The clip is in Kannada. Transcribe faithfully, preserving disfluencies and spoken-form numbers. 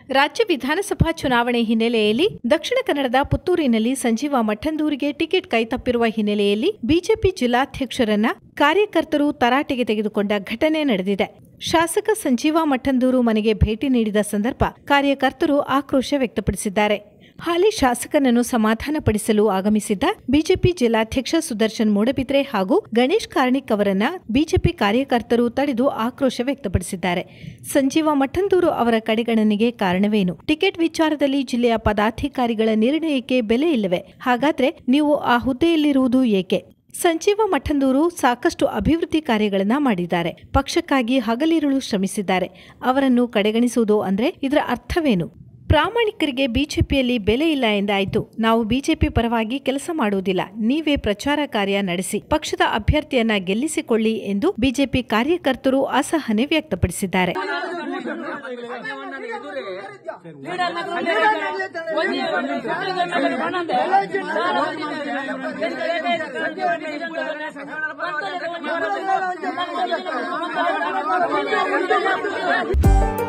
ರಾಜ್ಯ ವಿಧಾನಸಭಾ ಚುನಾವಣೆ ಹಿನ್ನೆಲೆಯಲ್ಲಿ ದಕ್ಷಿಣ ಕನ್ನಡದ ಪುತ್ತೂರಿನಲ್ಲಿ ಸಂಜೀವ ಮಠಂದೂರಿಗೆ ಟಿಕೆಟ್ ಕೈತಪ್ಪಿರುವ ಹಿನ್ನೆಲೆಯಲ್ಲಿ ಬಿಜೆಪಿ ಜಿಲ್ಲಾಧ್ಯಕ್ಷರನ್ನ ಕಾರ್ಯಕರ್ತರು ತರಾಟೆಗೆ ತೆಗೆದುಕೊಂಡ ಘಟನೆ ನಡೆದಿದೆ. ಶಾಸಕ ಸಂಜೀವ ಮಠಂದೂರು ಮನೆಗೆ ಭೇಟಿ ನೀಡಿದ ಸಂದರ್ಭ ಕಾರ್ಯಕರ್ತರು ಆಕ್ರೋಶ ವ್ಯಕ್ತಪಡಿಸಿದ್ದಾರೆ. ಹಾಲಿ ಶಾಸಕನನ್ನು ಸಮಾಧಾನಪಡಿಸಲು ಆಗಮಿಸಿದ್ದ ಬಿಜೆಪಿ ಜಿಲ್ಲಾಧ್ಯಕ್ಷ ಸುದರ್ಶನ್ ಮೂಡಬಿದ್ರೆ ಹಾಗೂ ಗಣೇಶ್ ಕಾರ್ಣಿಕ್ ಅವರನ್ನ ಬಿಜೆಪಿ ಕಾರ್ಯಕರ್ತರು ತಡೆದು ಆಕ್ರೋಶ ವ್ಯಕ್ತಪಡಿಸಿದ್ದಾರೆ. ಸಂಜೀವ ಮಠಂದೂರು ಅವರ ಕಡೆಗಣನೆಗೆ ಕಾರಣವೇನು? ಟಿಕೆಟ್ ವಿಚಾರದಲ್ಲಿ ಜಿಲ್ಲೆಯ ಪದಾಧಿಕಾರಿಗಳ ನಿರ್ಣಯಕ್ಕೆ ಬೆಲೆ ಇಲ್ಲವೇ? ಹಾಗಾದ್ರೆ ನೀವು ಆ ಹುದ್ದೆಯಲ್ಲಿರುವುದು ಏಕೆ? ಸಂಜೀವ ಮಠಂದೂರು ಸಾಕಷ್ಟು ಅಭಿವೃದ್ಧಿ ಕಾರ್ಯಗಳನ್ನ ಮಾಡಿದ್ದಾರೆ. ಪಕ್ಷಕ್ಕಾಗಿ ಹಗಲಿರುಳು ಶ್ರಮಿಸಿದ್ದಾರೆ. ಅವರನ್ನು ಕಡೆಗಣಿಸುವುದು ಅಂದ್ರೆ ಇದರ ಅರ್ಥವೇನು? ಪ್ರಾಮಾಣಿಕರಿಗೆ ಬಿಜೆಪಿಯಲ್ಲಿ ಬೆಲೆ ಇಲ್ಲ ಎಂದಾಯಿತು. ನಾವು ಬಿಜೆಪಿ ಪರವಾಗಿ ಕೆಲಸ ಮಾಡುವುದಿಲ್ಲ. ನೀವೇ ಪ್ರಚಾರ ಕಾರ್ಯ ನಡೆಸಿ ಪಕ್ಷದ ಅಭ್ಯರ್ಥಿಯನ್ನ ಗೆಲ್ಲಿಸಿಕೊಳ್ಳಿ ಎಂದು ಬಿಜೆಪಿ ಕಾರ್ಯಕರ್ತರು ಅಸಹನೆ ವ್ಯಕ್ತಪಡಿಸಿದ್ದಾರೆ. Thank you.